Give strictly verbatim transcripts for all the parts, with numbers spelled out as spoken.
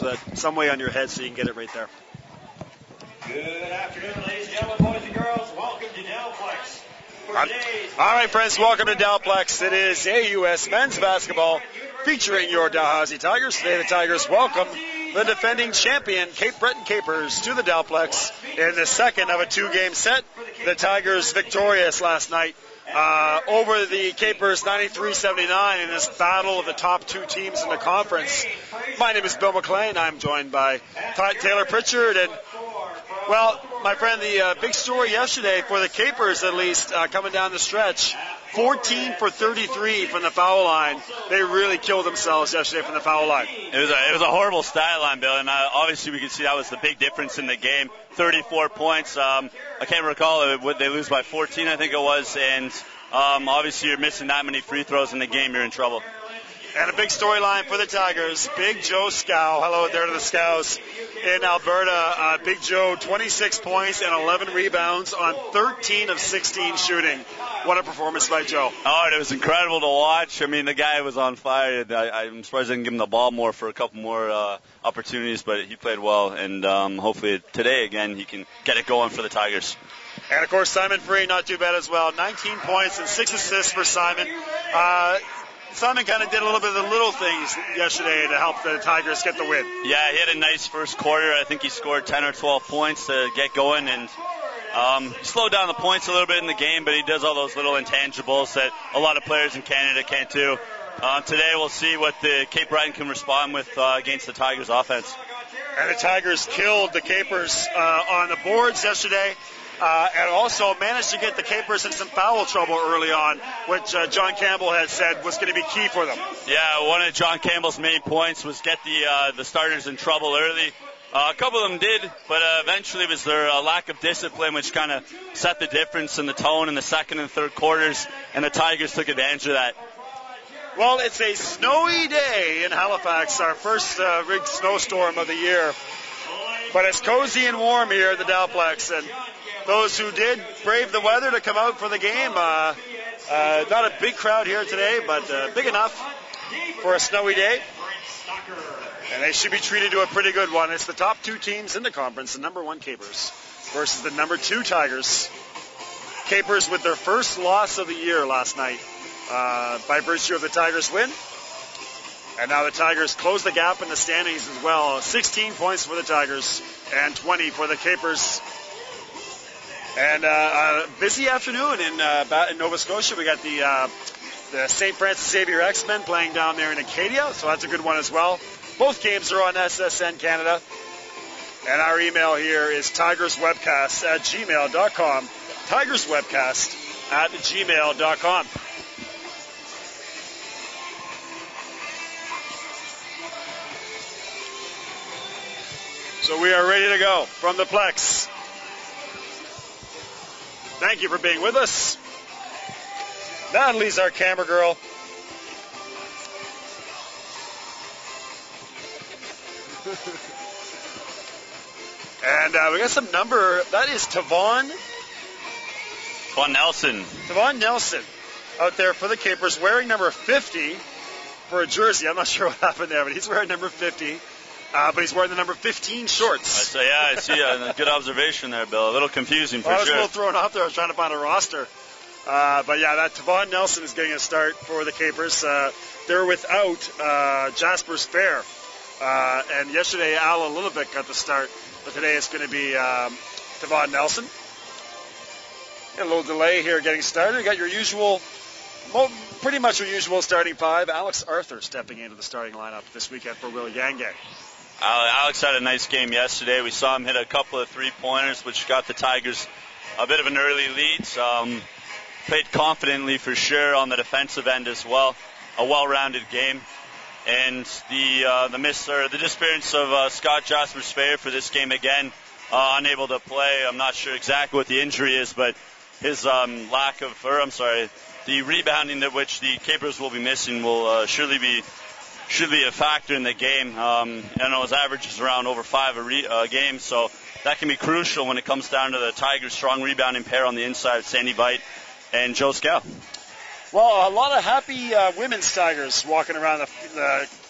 so that some way on your head so you can get it right there. Good afternoon, ladies and gentlemen, boys and girls. Welcome to Dalplex. All right, friends, welcome to Dalplex. It is A U S men's basketball featuring your Dalhousie Tigers. Today the Tigers welcome the defending champion Cape Breton Capers to the Dalplex in the second of a two-game set. The Tigers victorious last night uh, over the Capers ninety-three seventy-nine in this battle of the top two teams in the conference. My name is Bill McLean. I'm joined by Taylor Pritchard. And, well, my friend, the uh, big story yesterday for the Capers, at least, uh, coming down the stretch, fourteen for thirty-three from the foul line. They really killed themselves yesterday from the foul line. It was a, it was a horrible stat line, Bill, and uh, obviously we could see that was the big difference in the game. thirty-four points. Um, I can't recall, would they lose by fourteen, I think it was, and um, obviously you're missing that many free throws in the game, you're in trouble. And a big storyline for the Tigers. Big Joe Scow. Hello there to the Scows in Alberta. Uh, Big Joe, twenty-six points and eleven rebounds on thirteen of sixteen shooting. What a performance by Joe. Oh, it was incredible to watch. I mean, the guy was on fire. I, I'm surprised I didn't give him the ball more for a couple more uh, opportunities, but he played well. And um, hopefully today, again, he can get it going for the Tigers. And, of course, Simon Free, not too bad as well. nineteen points and six assists for Simon. Uh, Simon kind of did a little bit of the little things yesterday to help the Tigers get the win. Yeah, he had a nice first quarter. I think he scored ten or twelve points to get going, and um, he slowed down the points a little bit in the game, but he does all those little intangibles that a lot of players in Canada can't do. Uh, today we'll see what the Cape Breton can respond with uh, against the Tigers offense. And the Tigers killed the Capers uh, on the boards yesterday. Uh, and also managed to get the Capers in some foul trouble early on, which uh, John Campbell had said was going to be key for them. Yeah, one of John Campbell's main points was get the uh, the starters in trouble early. Uh, a couple of them did, but uh, eventually it was their uh, lack of discipline which kind of set the difference in the tone in the second and third quarters, and the Tigers took advantage of that. Well, it's a snowy day in Halifax, our first uh, big snowstorm of the year. But it's cozy and warm here at the Dalplex, and those who did brave the weather to come out for the game, uh, uh, not a big crowd here today, but uh, big enough for a snowy day. And they should be treated to a pretty good one. It's the top two teams in the conference, the number one Capers versus the number two Tigers. Capers with their first loss of the year last night uh, by virtue of the Tigers win. And now the Tigers close the gap in the standings as well. sixteen points for the Tigers and twenty for the Capers. And uh, a busy afternoon in, uh, in Nova Scotia. We got the, uh, the Saint Francis Xavier X-Men playing down there in Acadia, so that's a good one as well. Both games are on S S N Canada. And our email here is tigerswebcast at gmail dot com. tigerswebcast at gmail dot com. So we are ready to go from the Plex. Thank you for being with us. Natalie's our camera girl. And uh, we got some number. That is Tavon. Tavon Nelson. Tavon Nelson out there for the Capers wearing number fifty for a jersey. I'm not sure what happened there, but he's wearing number fifty. Uh, but he's wearing the number fifteen shorts. So, yeah, I see a good observation there, Bill. A little confusing for well, I was sure. a little thrown off there. I was trying to find a roster. Uh, but, yeah, that Tavon Nelson is getting a start for the Capers. Uh, they're without uh, Jasper's Fair. Uh, and yesterday, Alan Lillivik got the start. But today it's going to be um, Tavon Nelson. Got a little delay here getting started. You got your usual, well, pretty much your usual starting five. Alex Arthur stepping into the starting lineup this weekend for Will Yange. Alex had a nice game yesterday. We saw him hit a couple of three-pointers, which got the Tigers a bit of an early lead. Um, played confidently for sure on the defensive end as well. A well-rounded game. And the uh, the miss or the disappearance of uh, Scott Jasper's Fair for this game again, uh, unable to play. I'm not sure exactly what the injury is, but his um, lack of, or I'm sorry, the rebounding that which the Capers will be missing will uh, surely be should be a factor in the game. Um, I know his average is around over five a re- uh, game, so that can be crucial when it comes down to the Tigers' strong rebounding pair on the inside, Sandy Veit and Joe Scow. Well, a lot of happy uh, women's Tigers walking around the, the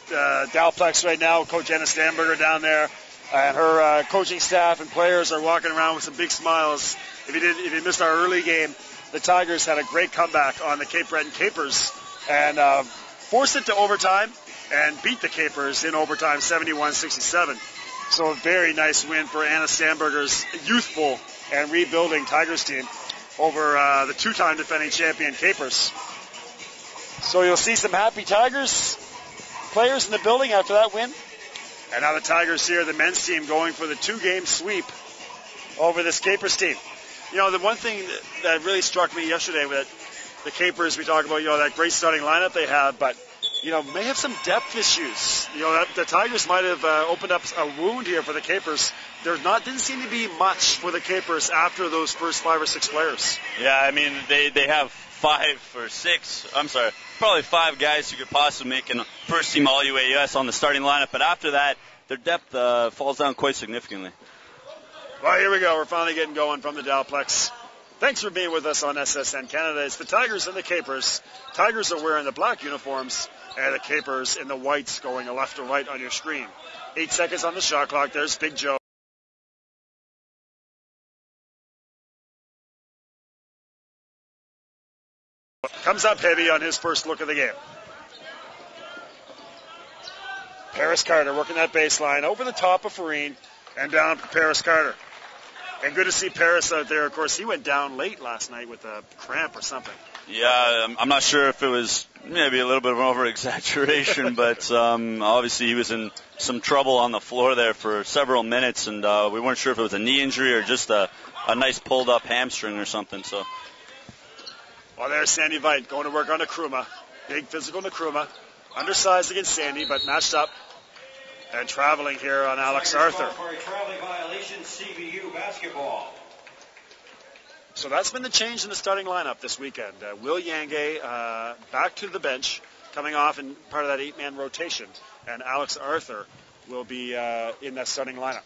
uh, Dalplex right now. Coach Anna Stamberger down there, and her uh, coaching staff and players are walking around with some big smiles. If you did, if you missed our early game, the Tigers had a great comeback on the Cape Breton Capers and uh, forced it to overtime and beat the Capers in overtime, seventy-one sixty-seven. So a very nice win for Anna Stamberger's youthful and rebuilding Tigers team over uh, the two-time defending champion Capers. So you'll see some happy Tigers players in the building after that win. And now the Tigers here, the men's team, going for the two-game sweep over this Capers team. You know, the one thing that really struck me yesterday with the Capers, we talk about, you know, that great starting lineup they have, but, you know, may have some depth issues. You know, that, the Tigers might have uh, opened up a wound here for the Capers. There not didn't seem to be much for the Capers after those first five or six players. Yeah, I mean, they, they have five or six, I'm sorry, probably five guys who could possibly make a first-team All-U A S on the starting lineup, but after that, their depth uh, falls down quite significantly. Well, here we go. We're finally getting going from the Dalplex. Thanks for being with us on S S N Canada. It's the Tigers and the Capers. Tigers are wearing the black uniforms, and the Capers in the whites going left to right on your screen. Eight seconds on the shot clock. There's Big Joe. Comes up heavy on his first look of the game. Paris Carter working that baseline over the top of Farine and down for Paris Carter. And good to see Paris out there. Of course, he went down late last night with a cramp or something. Yeah, I'm not sure if it was maybe a little bit of an over-exaggeration, but um, obviously he was in some trouble on the floor there for several minutes, and uh, we weren't sure if it was a knee injury or just a, a nice pulled-up hamstring or something. So, well, there's Sandy Veit going to work on Nkrumah. Big physical Nkrumah. Undersized against Sandy, but matched up. And traveling here on Alex Arthur. For a traveling violation, C B U basketball. So that's been the change in the starting lineup this weekend. Uh, Will Yange uh, back to the bench, coming off in part of that eight-man rotation. And Alex Arthur will be uh, in that starting lineup.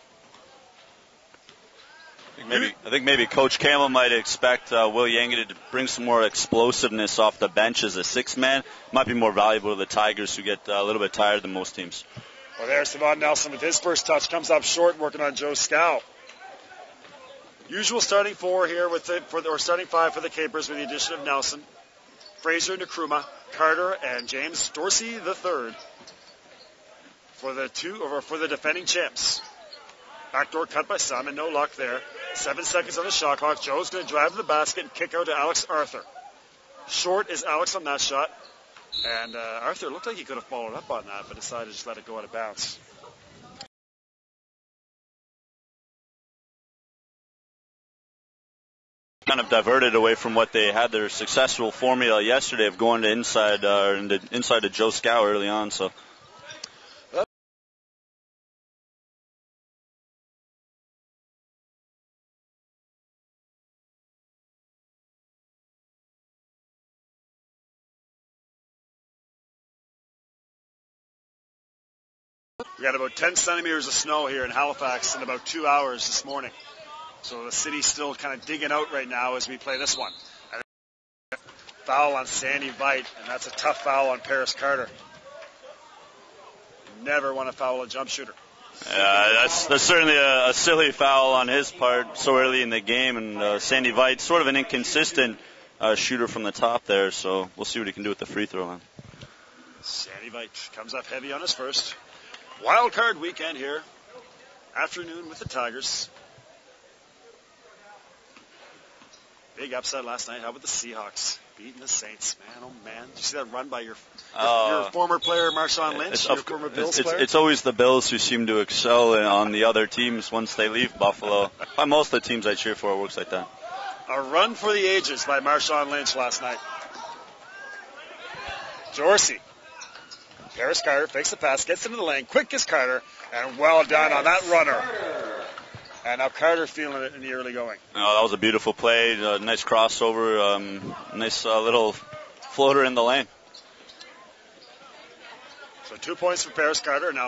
I think maybe, I think maybe Coach Campbell might expect uh, Will Yange to bring some more explosiveness off the bench as a six-man. Might be more valuable to the Tigers, who get uh, a little bit tired than most teams. Well, there's Savon Nelson with his first touch. Comes up short, working on Joe Scow. Usual starting four here with the, for the, or starting five for the Capers with the addition of Nelson, Fraser, Nkrumah, Carter, and James Dorsey the third for the two or for the defending champs. Backdoor cut by Simon, no luck there. Seven seconds on the shot clock. Joe's going to drive to the basket and kick out to Alex Arthur. Short is Alex on that shot. And uh, Arthur looked like he could have followed up on that, but decided to just let it go out of bounds. Kind of diverted away from what they had their successful formula yesterday of going to inside uh, into, inside to Joe Scow early on. So. We got about ten centimeters of snow here in Halifax in about two hours this morning. So the city's still kind of digging out right now as we play this one. And foul on Sandy Veit, and that's a tough foul on Paris Carter. Never want to foul a jump shooter. Yeah, that's, that's certainly a, a silly foul on his part so early in the game, and uh, Sandy Veit, sort of an inconsistent uh, shooter from the top there, so we'll see what he can do with the free throw line. Sandy Veit comes up heavy on his first. Wild card weekend here. Afternoon with the Tigers. Big upset last night. How about the Seahawks beating the Saints? Man, oh man. Did you see that run by your your, uh, your former player, Marshawn Lynch? Your former Bills it's, player? It's always the Bills who seem to excel on the other teams once they leave Buffalo. By most of the teams I cheer for, it works like that. A run for the ages by Marshawn Lynch last night. Dorsey. Paris Carter fakes the pass, gets into the lane, quick as Carter, and well done on that runner. And now Carter feeling it in the early going. Oh, that was a beautiful play, a nice crossover, um, nice uh, little floater in the lane. So two points for Paris Carter. Now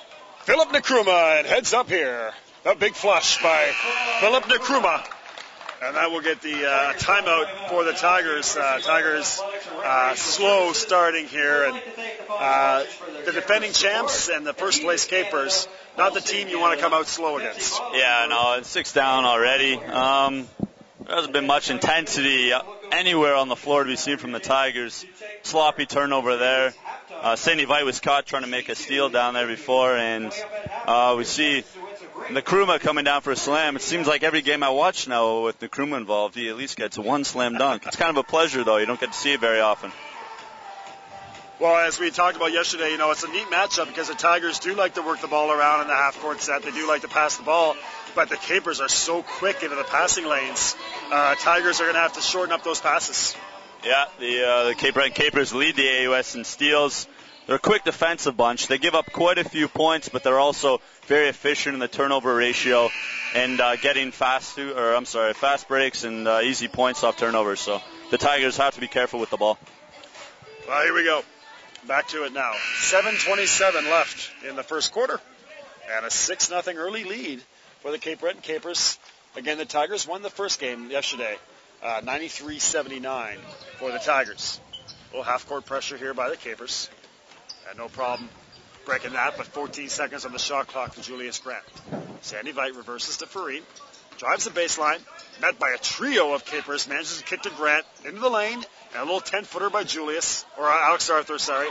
Philip Nkrumah, and heads up here. A big flush by Philip Nkrumah. And that will get the uh, timeout for the Tigers. Uh, Tigers uh, slow starting here. And uh, the defending champs and the first place Capers, not the team you want to come out slow against. Yeah, no, it's six down already. Um, there hasn't been much intensity anywhere on the floor to be seen from the Tigers. Sloppy turnover there. Uh, Sandy Vite was caught trying to make a steal down there before, and uh, we see Nkrumah coming down for a slam. It seems like every game I watch now with Nkrumah involved, he at least gets one slam dunk. It's kind of a pleasure, though. You don't get to see it very often. Well, as we talked about yesterday, you know, it's a neat matchup because the Tigers do like to work the ball around in the half-court set. They do like to pass the ball, but the Capers are so quick into the passing lanes. Uh, Tigers are going to have to shorten up those passes. Yeah, the uh, the Cape Breton Capers lead the A U S in steals. They're a quick defensive bunch. They give up quite a few points, but they're also very efficient in the turnover ratio and uh, getting fast, to, or I'm sorry, fast breaks and uh, easy points off turnovers. So the Tigers have to be careful with the ball. Well, here we go. Back to it now. seven twenty-seven left in the first quarter, and a six nothing early lead for the Cape Breton Capers. Again, the Tigers won the first game yesterday, uh, ninety-three seventy-nine for the Tigers. A little half-court pressure here by the Capers. And no problem breaking that, but fourteen seconds on the shot clock for Julius Grant. Sandy Vite reverses to Fareed, drives the baseline, met by a trio of Capers, manages to kick to Grant into the lane, and a little ten-footer by Julius, or Alex Arthur, sorry.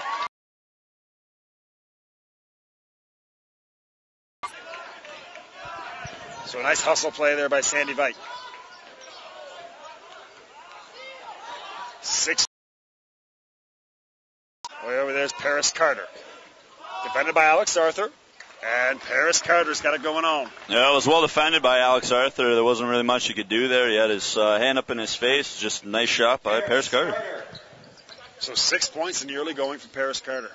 So a nice hustle play there by Sandy Vite. Six. Way over there's Paris Carter. Defended by Alex Arthur. And Paris Carter's got it going on. Yeah, it was well defended by Alex Arthur. There wasn't really much he could do there. He had his uh, hand up in his face. Just a nice shot by Paris Carter. So six points in the early going for Paris Carter.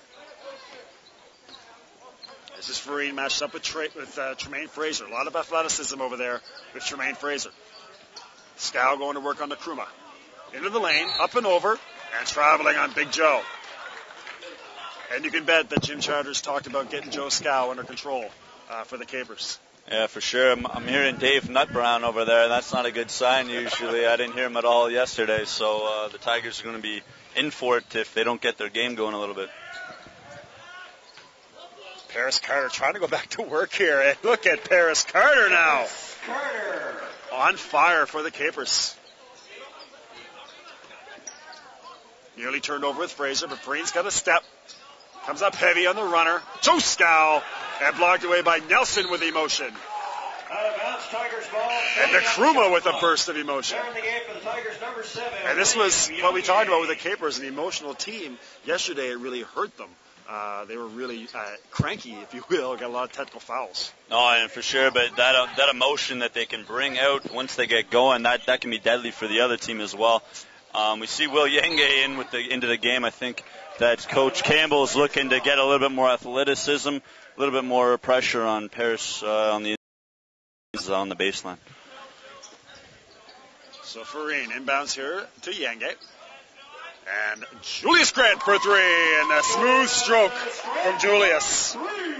This is Fareed matched up with, Tra- with uh, Tremaine Fraser. A lot of athleticism over there with Tremaine Fraser. Scow going to work on Nkrumah. Into the lane, up and over, and traveling on Big Joe. And you can bet that Jim Charters talked about getting Joe Scow under control uh, for the Capers. Yeah, for sure. I'm, I'm hearing Dave Nutbrown over there. That's not a good sign usually. I didn't hear him at all yesterday, so uh, the Tigers are going to be in for it if they don't get their game going a little bit. Paris Carter trying to go back to work here. And look at Paris Carter now. Carter. On fire for the Capers. Nearly turned over with Fraser, but Breen's got a step. Comes up heavy on the runner. Joe Scow. And blocked away by Nelson with emotion. Out of bounds, Tigers ball. And Nkrumah with a burst of emotion. There in the game for the Tigers, number seven. And this was what we talked about with the Capers, an emotional team. Yesterday it really hurt them. Uh, they were really uh, cranky, if you will. Got a lot of technical fouls. Oh, and for sure, but that uh, that emotion that they can bring out once they get going, that, that can be deadly for the other team as well. Um, we see Will Yenge in with the into the game. I think that Coach Campbell is looking to get a little bit more athleticism, a little bit more pressure on Paris uh, on the on the baseline. So Fareed inbounds here to Yenge. And Julius Grant for three, and a smooth stroke from Julius.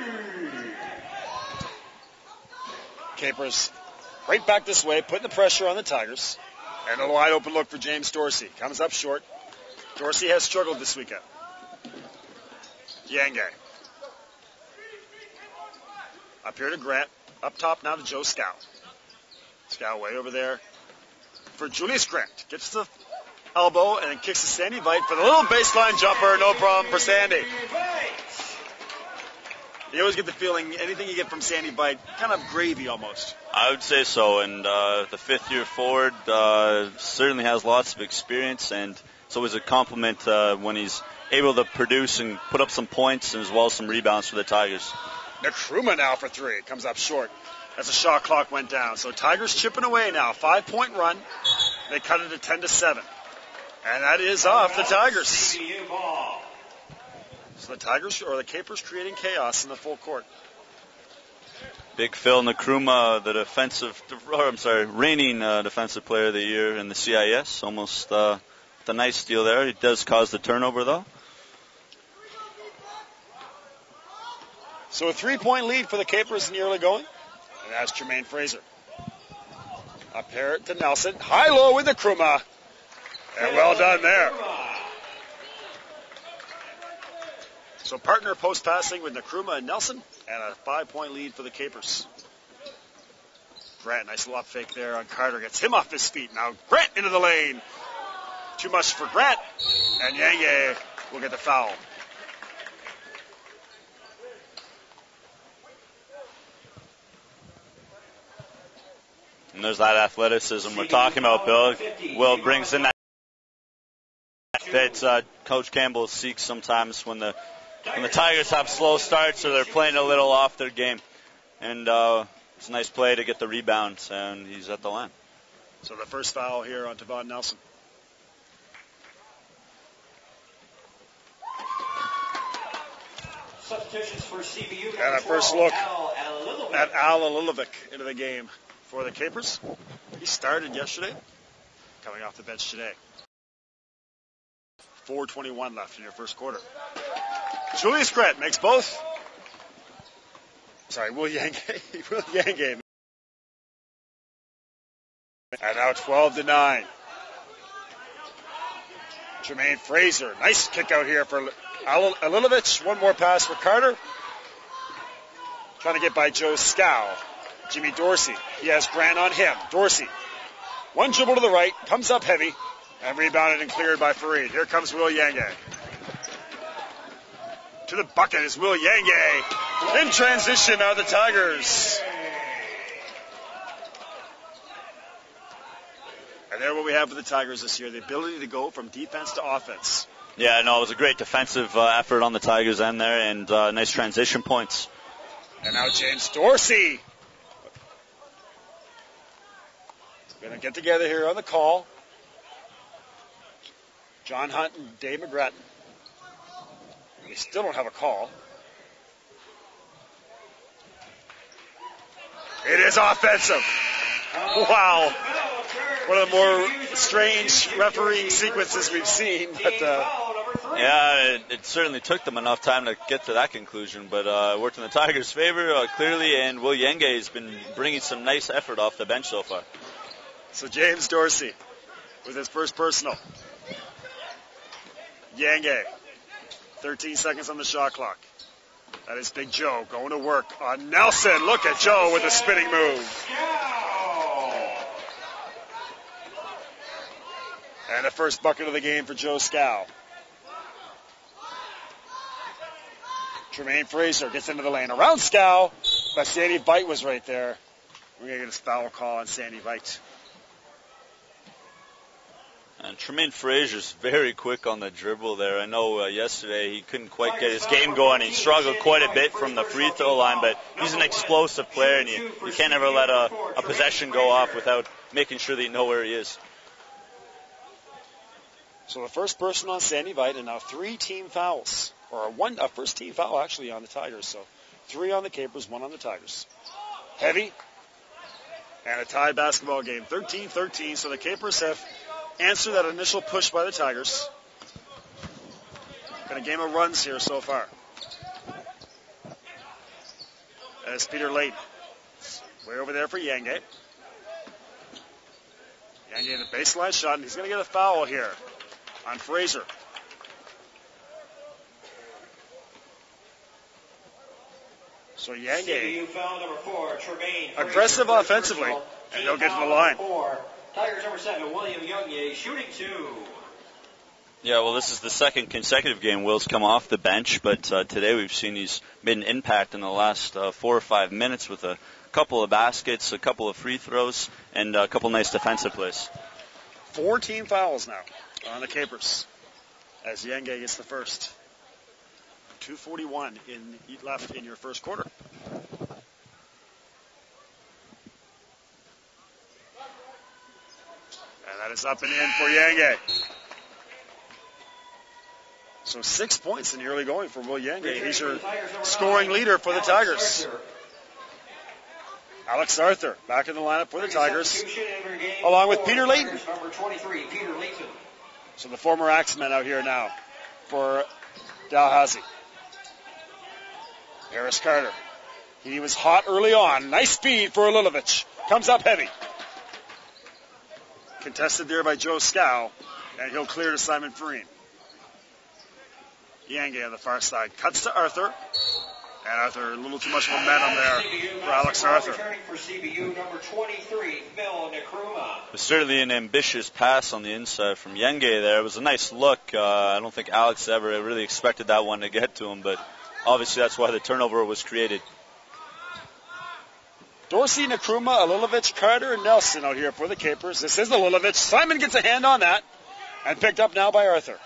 Capers right back this way, putting the pressure on the Tigers. And a wide open look for James Dorsey. Comes up short. Dorsey has struggled this weekend. Yenge. Up here to Grant. Up top now to Joe Scow. Scow way over there for Julius Grant. Gets the elbow and then kicks to Sandy Vite for the little baseline jumper. No problem for Sandy. You always get the feeling anything you get from Sandy Vite, kind of gravy almost. I would say so, and uh, the fifth-year forward uh, certainly has lots of experience, and it's always a compliment uh, when he's able to produce and put up some points and as well as some rebounds for the Tigers. Nkrumah now for three. Comes up short as the shot clock went down. So Tigers chipping away now. Five-point run. They cut it to ten to seven. And that is off the Tigers. So the Tigers, or the Capers, creating chaos in the full court. Big Phil Nkrumah, the defensive, or I'm sorry, reigning uh, defensive player of the year in the C I S. Almost uh, the nice steal there. He does cause the turnover, though. So a three-point lead for the Capers in the early going. And that's Tremaine Fraser. Up here to Nelson. High-low with the Kruma. And well done there. So partner post-passing with Nkrumah and Nelson, and a five-point lead for the Capers. Grant, nice lob fake there on Carter. Gets him off his feet. Now Grant into the lane. Too much for Grant. And Yange will get the foul. And there's that athleticism we're talking about, Bill. Will brings in that that uh, Coach Campbell seeks sometimes when the when the Tigers have slow starts or they're playing a little off their game. And uh, it's a nice play to get the rebound, and he's at the line. So the first foul here on Tavon Nelson. Substitutions for C B U. And a first look at Al Alilovic into the game for the Capers. He started yesterday, coming off the bench today. four twenty-one left in your first quarter. Julius Grant makes both. Sorry, Will Yange. Will Yange. And now twelve to nine. Jermaine Fraser. Nice kick out here for Al- Alilovic. One more pass for Carter. Trying to get by Joe Scow. Jimmy Dorsey. He has Grant on him. Dorsey. One dribble to the right. Comes up heavy. And rebounded and cleared by Fareed. Here comes Will Yange. To the bucket is Will Yange. In transition are the Tigers. And there what we have for the Tigers this year. The ability to go from defense to offense. Yeah, no, it was a great defensive uh, effort on the Tigers' end there, and uh, nice transition points. And now James Dorsey. Going to get together here on the call. John Hunt and Dave McGrattan. They still don't have a call. It is offensive. Wow. One of the more strange refereeing sequences we've seen. But, uh, yeah, it, it certainly took them enough time to get to that conclusion, but uh, it worked in the Tigers' favor uh, clearly, and Will Yange has been bringing some nice effort off the bench so far. So James Dorsey with his first personal. Yange, thirteen seconds on the shot clock. That is Big Joe going to work on Nelson. Look at Joe with a spinning move. And the first bucket of the game for Joe Scow. Tremaine Fraser gets into the lane around Scow, but Sandy Veit was right there. We're going to get a foul call on Sandy Veit. And Tremaine Fraser's very quick on the dribble there. I know uh, yesterday he couldn't quite get his game going. He struggled quite a bit from the free throw line, but he's an explosive player, and you, you can't ever let a, a possession go off without making sure that you know where he is. So the first person on Sandy Veit, and now three team fouls, or a one a first team foul actually on the Tigers. So three on the Capers, one on the Tigers. Heavy, and a tied basketball game, thirteen thirteen. So the Capers have answered that initial push by the Tigers. Been a game of runs here so far. As Peter Layton, way over there for Yange. Yange the baseline shot, and he's going to get a foul here on Fraser. So Yange, aggressive offensively, and he'll get to the line. Tigers number seven, William Yange, shooting two. Yeah, well, this is the second consecutive game Will's come off the bench, but uh, today we've seen he's made an impact in the last uh, four or five minutes with a couple of baskets, a couple of free throws, and a couple nice defensive plays. Four team fouls now on the Capers as Yange gets the first. two forty-one in left in your first quarter. And that is up and in for Yange. So six points in the early going for Will Yange. He's your scoring leader for the Tigers. Alex Arthur back in the lineup for the Tigers, along with Peter Layton. So the former Axemen out here now for Dalhousie. Harris Carter. He was hot early on. Nice speed for Alilovic. Comes up heavy. Contested there by Joe Scow, and he'll clear to Simon Farine. Yange on the far side. Cuts to Arthur. And Arthur, a little too much momentum there for Alex Arthur. For C B U, number twenty-three, Phil Nkrumah. It was certainly an ambitious pass on the inside from Yange there. It was a nice look. Uh, I don't think Alex ever really expected that one to get to him, but obviously that's why the turnover was created. Dorsey, Nkrumah, Alilovich, Carter, and Nelson out here for the Capers. This is Alilovich. Simon gets a hand on that and picked up now by Arthur.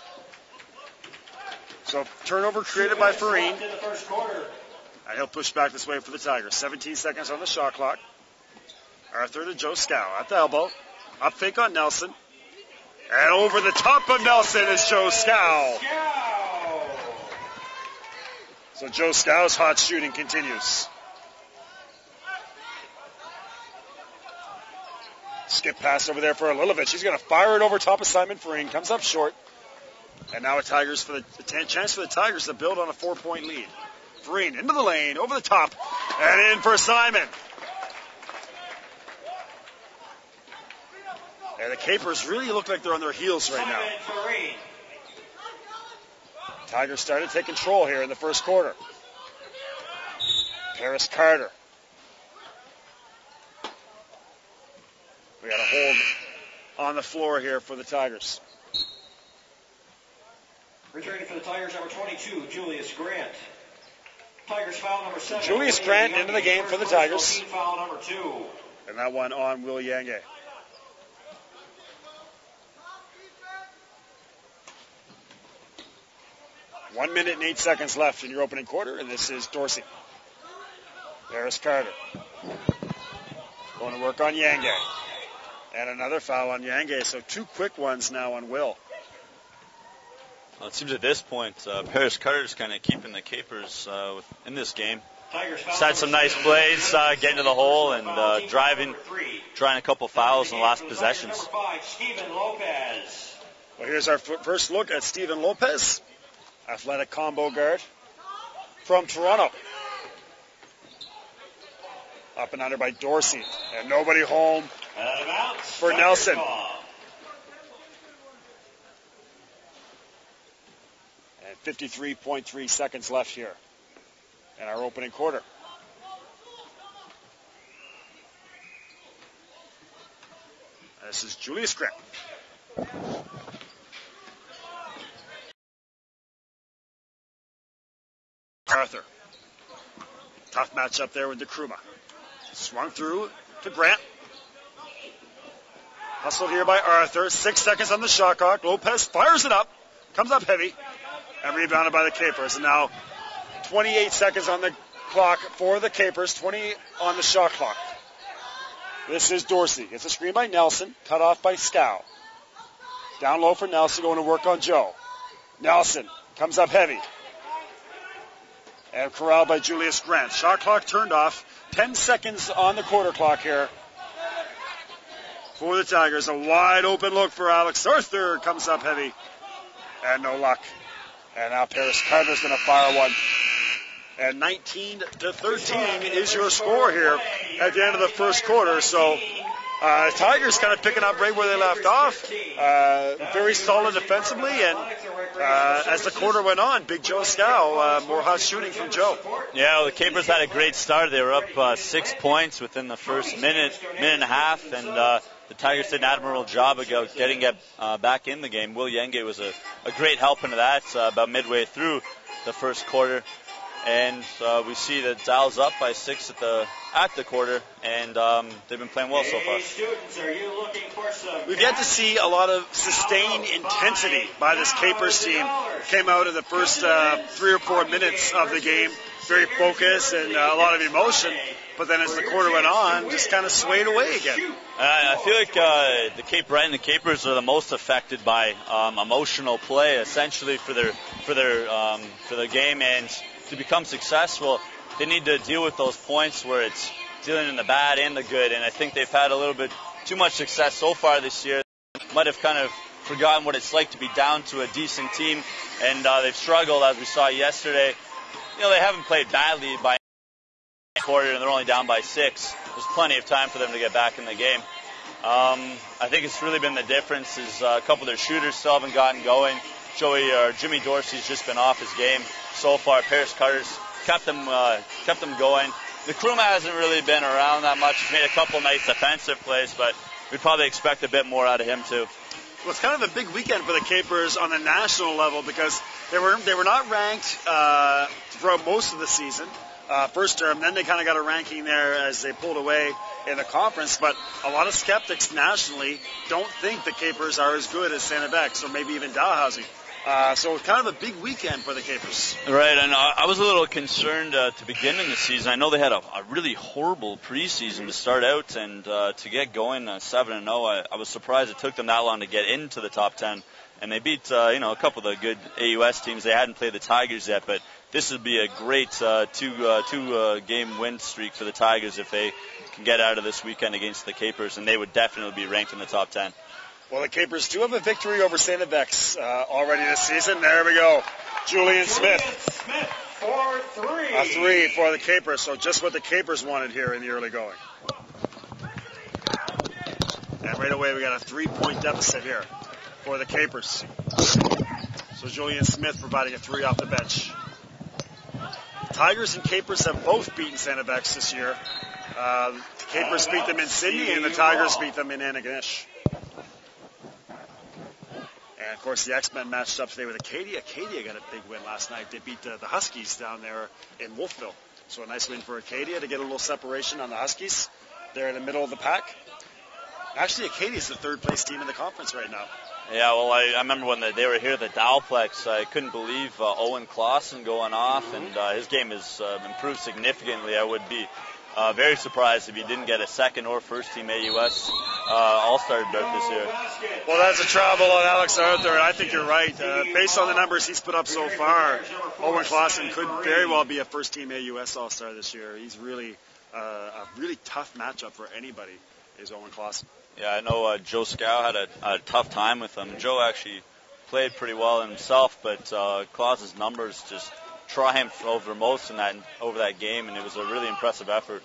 So turnover created by Farine. In the first quarter. And he'll push back this way for the Tigers. seventeen seconds on the shot clock. Arthur to Joe Scow at the elbow. Up fake on Nelson. And over the top of Nelson is Joe Scow. So Joe Scow's hot shooting continues. Skip pass over there for Alilovich. He's going to fire it over top of Simon Farine. Comes up short. And now a Tigers for the, the t- chance for the Tigers to build on a four-point lead. Farine into the lane, over the top, and in for Simon. And the Capers really look like they're on their heels right now. Tigers started to take control here in the first quarter. Paris Carter. We got a hold on the floor here for the Tigers. Returning for the Tigers, number twenty-two, Julius Grant. Tigers foul number seven. Julius Grant into the game for the Tigers. Foul number two. And that one on Will Yange. One minute and eight seconds left in your opening quarter, and this is Dorsey. Paris Carter. Going to work on Yange. And another foul on Yange, so two quick ones now on Will. Well, it seems at this point, uh, Paris Carter's kind of keeping the Capers uh, with, in this game. He's had some nice plays, uh, getting to the hole and uh, driving, trying a couple fouls in the last possessions. Well, here's our f- first look at Steven Lopez, athletic combo guard from Toronto. Up and under by Dorsey, and nobody home for Nelson. fifty-three point three seconds left here in our opening quarter. This is Julius Grant. Arthur. Tough matchup there with Nkrumah. Swung through to Grant. Hustled here by Arthur. Six seconds on the shot clock. Lopez fires it up. Comes up heavy. And rebounded by the Capers. And now twenty-eight seconds on the clock for the Capers. twenty on the shot clock. This is Dorsey. It's a screen by Nelson. Cut off by Scow. Down low for Nelson. Going to work on Joe. Nelson comes up heavy. And corralled by Julius Grant. Shot clock turned off. Ten seconds on the quarter clock here for the Tigers. A wide open look for Alex Arthur. Comes up heavy. And no luck. And now Paris Carter's going to fire one. And nineteen to thirteen is your score here at the end of the first quarter. So uh, Tigers kind of picking up right where they left off. Uh, very solid defensively. And uh, as the quarter went on, Big Joe Scow, uh, more hot shooting from Joe. Yeah, well, the Capers had a great start. They were up uh, six points within the first minute, minute and a half. And uh, the Tigers did an admirable job of getting it uh, back in the game. Will Yange was a, a great help into that uh, about midway through the first quarter. And uh, we see that Dal's up by six at the at the quarter, and um, they've been playing well so far. We've yet to see a lot of sustained intensity by this Capers team. Came out in the first uh, three or four minutes of the game, very focused and uh, a lot of emotion. But then as the quarter went on, just kind of swayed away again. Uh, I feel like uh, the Cape Breton and the Capers are the most affected by um, emotional play, essentially for their for their um, for their game, and to become successful, they need to deal with those points where it's dealing in the bad and the good. And I think they've had a little bit too much success so far this year. Might have kind of forgotten what it's like to be down to a decent team, and uh, they've struggled, as we saw yesterday. You know, they haven't played badly by quarter, and they're only down by six. There's plenty of time for them to get back in the game. Um, I think it's really been the difference is uh, a couple of their shooters still haven't gotten going. Joey or Jimmy Dorsey's just been off his game so far. Paris Carter's kept them uh, kept them going. The Kruma hasn't really been around that much. He's made a couple nice defensive plays, but we'd probably expect a bit more out of him too. Well, it's kind of a big weekend for the Capers on the national level because they were they were not ranked uh, throughout most of the season, uh, first term. Then they kind of got a ranking there as they pulled away in the conference. But a lot of skeptics nationally don't think the Capers are as good as Saint Ebex or maybe even Dalhousie. Uh, so it's kind of a big weekend for the Capers. Right, and I, I was a little concerned uh, to begin in the season. I know they had a, a really horrible preseason to start out, and uh, to get going uh, seven and oh, I, I was surprised it took them that long to get into the top ten. And they beat, uh, you know, a couple of the good A U S teams. They hadn't played the Tigers yet, but this would be a great uh, two uh, two uh, game win streak for the Tigers if they can get out of this weekend against the Capers, and they would definitely be ranked in the top ten. Well, the Capers do have a victory over Saint Ebex uh, already this season. There we go. Julian Smith. Smith for three. A three for the Capers. So just what the Capers wanted here in the early going. And right away we got a three-point deficit here for the Capers. So Julian Smith providing a three off the bench. Tigers and Capers have both beaten Saint Ebex this year. Uh, the Capers beat them in Sydney and the Tigers beat them in Antigonish. And, of course, the X-Men matched up today with Acadia. Acadia got a big win last night. They beat uh, the Huskies down there in Wolfville. So a nice win for Acadia to get a little separation on the Huskies. They're in the middle of the pack. Actually, Acadia's the third-place team in the conference right now. Yeah, well, I, I remember when the, they were here at the Dalplex, I couldn't believe uh, Owen Clausen going off, and uh, his game has uh, improved significantly. I would be Uh, very surprised if he didn't get a second or first team A U S uh, All-Star berth this year. Well, that's a travel on Alex Arthur, and I think you're right. Uh, based on the numbers he's put up so far, Owen Clausen could very well be a first team A U S All-Star this year. He's really uh, a really tough matchup for anybody, is Owen Clausen. Yeah, I know uh, Joe Scow had a, a tough time with him. Joe actually played pretty well himself, but uh, Clausen's numbers just triumphed over most in that over that game, and it was a really impressive effort.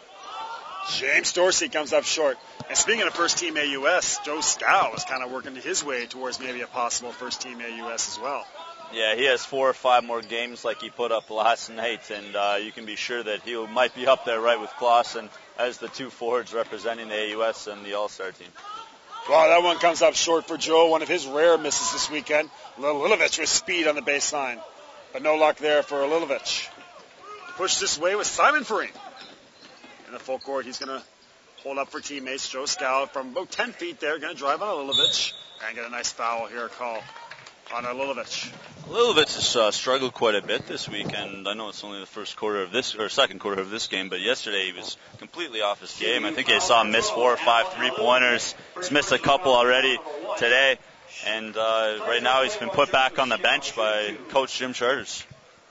James Dorsey comes up short. And speaking of first team A U S, Joe Scow is kind of working his way towards maybe a possible first team A U S as well. Yeah, he has four or five more games like he put up last night, and uh, you can be sure that he might be up there right with Clausen as the two forwards representing the A U S and the All-Star team. Well, that one comes up short for Joe, one of his rare misses this weekend. Lilovich with speed on the baseline. But no luck there for Lilovich. Push this way with Simon Farine. In the full court, he's going to hold up for teammates. Joe Scow from about ten feet there, going to drive on Lilovich and get a nice foul here call on Lilovich. Lilovich has uh, struggled quite a bit this week, and I know it's only the first quarter of this, or second quarter of this game, but yesterday he was completely off his game. I think I saw him miss four or five three-pointers. He's missed a couple already today. And uh, right now he's been put back on the bench by Coach Jim Charters.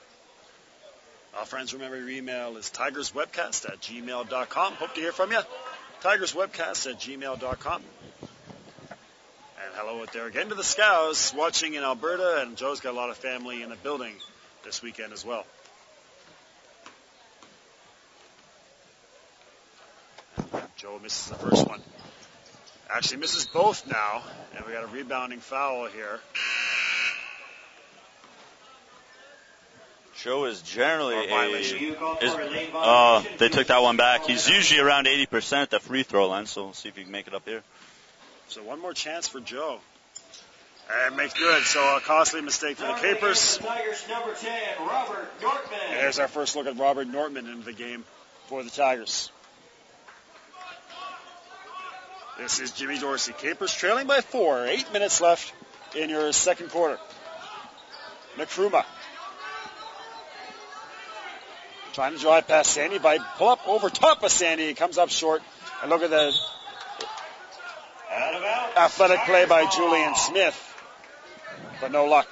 Uh, friends, remember your email is tigerswebcast at gmail dot com. Hope to hear from you. tigerswebcast at gmail dot com. And hello out there again to the Scows watching in Alberta. And Joe's got a lot of family in the building this weekend as well. Joe misses the first one. Actually misses both now, and we got a rebounding foul here. Joe is generally a... Is, uh, they took that one back. He's usually around eighty percent at the free throw line, so we'll see if he can make it up here. So one more chance for Joe. And makes good, so a costly mistake for the Capers. Number ten, Robert Nortman. And there's our first look at Robert Nortman into the game for the Tigers. This is Jimmy Dorsey. Capers trailing by four. Eight minutes left in your second quarter. McFruma trying to drive past Sandy by pull up over top of Sandy. He comes up short. And look at the athletic play by Julian Smith. But no luck.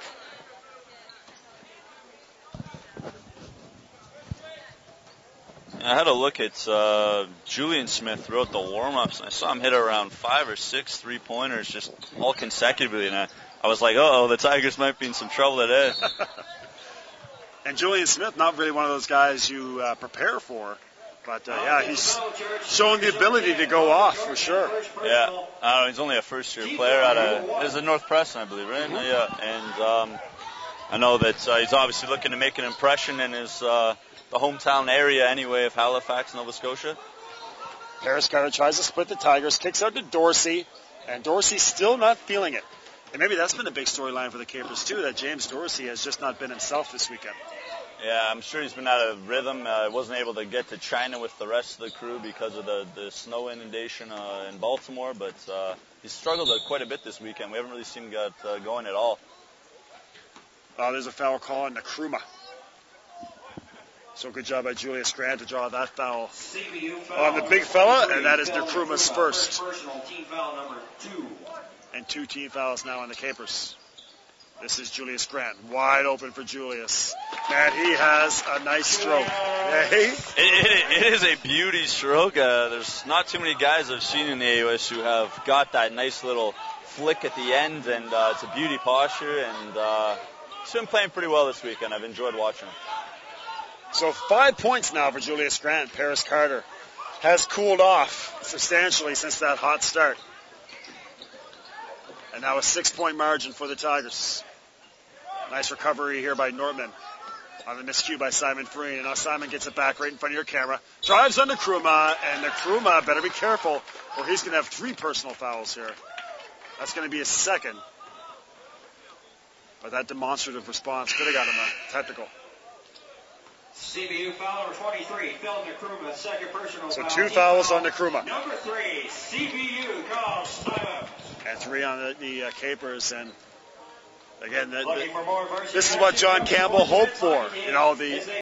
I had a look at uh, Julian Smith throughout the warm-ups, and I saw him hit around five or six three-pointers just all consecutively, and I, I was like, uh-oh, the Tigers might be in some trouble today. And Julian Smith, not really one of those guys you uh, prepare for But, uh, yeah, he's shown the ability to go off, for sure. Yeah, uh, he's only a first-year player at a, is it North Preston, I believe, right? Yeah, and um, I know that uh, he's obviously looking to make an impression in his uh, the hometown area anyway of Halifax, Nova Scotia. Paris Carter tries to split the Tigers, kicks out to Dorsey, and Dorsey's still not feeling it. And maybe that's been a big storyline for the Capers, too, that James Dorsey has just not been himself this weekend. Yeah, I'm sure he's been out of rhythm. Uh, wasn't able to get to China with the rest of the crew because of the, the snow inundation uh, in Baltimore, but uh, he's struggled quite a bit this weekend. We haven't really seen him get uh, going at all. Uh, there's a foul call on Nkrumah. So good job by Julius Grant to draw that foul on the big fella, and that is Nkrumah's first. And two team fouls now on the Capers. This is Julius Grant, wide open for Julius. Man, he has a nice stroke. Hey? It, it, it is a beauty stroke. Uh, there's not too many guys I've seen in the A U S who have got that nice little flick at the end, and uh, it's a beauty posture, and uh, he's been playing pretty well this weekend. I've enjoyed watching him. So five points now for Julius Grant. Paris Carter has cooled off substantially since that hot start. And now a six-point margin for the Tigers. Nice recovery here by Nortman on the miscue by Simon Freen. And now Simon gets it back right in front of your camera. Drives on Nkrumah, and Nkrumah better be careful or he's going to have three personal fouls here. That's going to be his second. But that demonstrative response could have got him a technical. C B U foul number twenty-three, Phil Nkrumah, second personal so foul. So two fouls on Nkrumah. Number three, C B U calls timeout. And three on the, the uh, Capers. And again, the, the, this is what John Campbell hoped for. You know, the